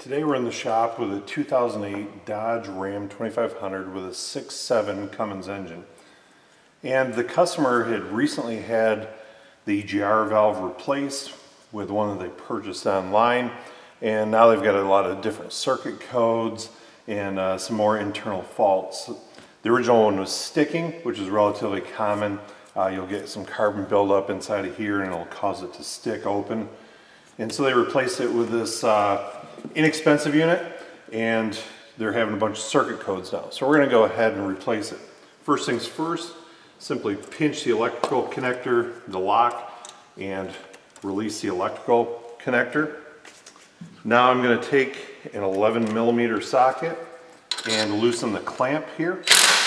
Today we're in the shop with a 2008 Dodge Ram 2500 with a 6.7 Cummins engine. And the customer had recently had the EGR valve replaced with one that they purchased online. And now they've got a lot of different circuit codes and some more internal faults. The original one was sticking, which is relatively common. You'll get some carbon buildup inside of here and it'll cause it to stick open. And so they replaced it with this inexpensive unit, and they're having a bunch of circuit codes now. So we're going to go ahead and replace it. First things first, simply pinch the electrical connector, the lock, and release the electrical connector. Now I'm going to take an 11mm socket and loosen the clamp here.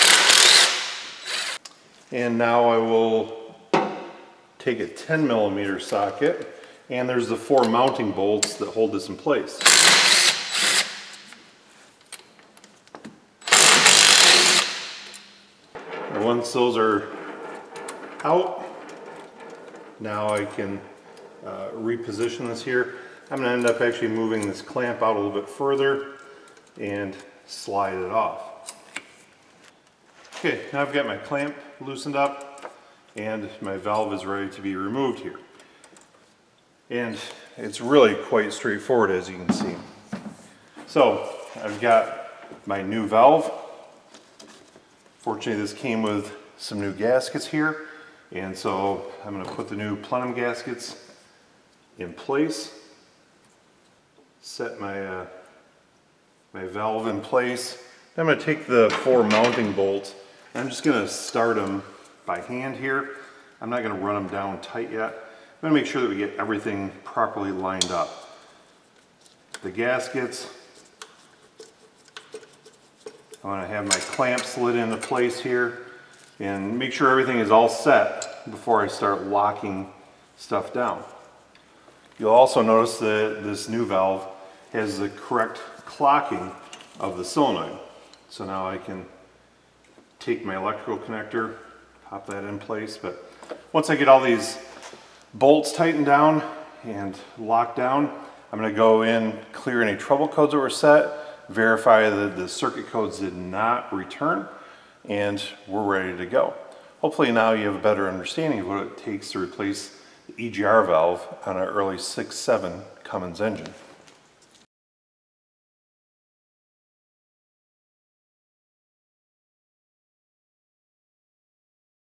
And now I will take a 10mm socket, and there's the 4 mounting bolts that hold this in place. And once those are out, now I can reposition this here. I'm going to end up actually moving this clamp out a little bit further and slide it off. Okay, now I've got my clamp loosened up and my valve is ready to be removed here. And it's really quite straightforward, as you can see. So I've got my new valve. Fortunately, this came with some new gaskets here. And so I'm going to put the new plenum gaskets in place. Set my, my valve in place. I'm going to take the 4 mounting bolts. I'm just going to start them by hand here. I'm not going to run them down tight yet. I'm going to make sure that we get everything properly lined up. The gaskets, I want to have my clamp slid into place here and make sure everything is all set before I start locking stuff down. You'll also notice that this new valve has the correct clocking of the solenoid. So now I can take my electrical connector, pop that in place, but once I get all these bolts tightened down and locked down, I'm going to go in, clear any trouble codes that were set, verify that the circuit codes did not return, and we're ready to go. Hopefully now you have a better understanding of what it takes to replace the EGR valve on an early 6.7 Cummins engine.